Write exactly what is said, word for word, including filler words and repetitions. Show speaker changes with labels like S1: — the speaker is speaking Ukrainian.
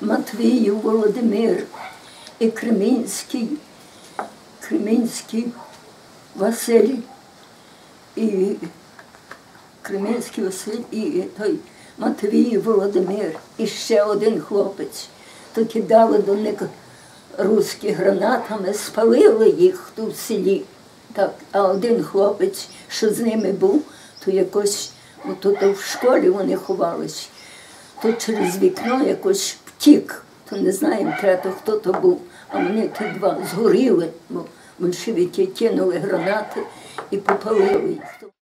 S1: Матвіїв Володимир і Кремінський, Кремінський Василь, і Кремінський Василь, і той Матвіїв Володимир, і ще один хлопець. То кидали до них руські гранатами, спалили їх тут в селі. Так, а один хлопець, що з ними був, то якось, тут в школі вони ховались, то через вікно якось втік, то не знаємо, трето, хто то був. А вони ті два згоріли, бо большевики кинули гранати і попалили їх.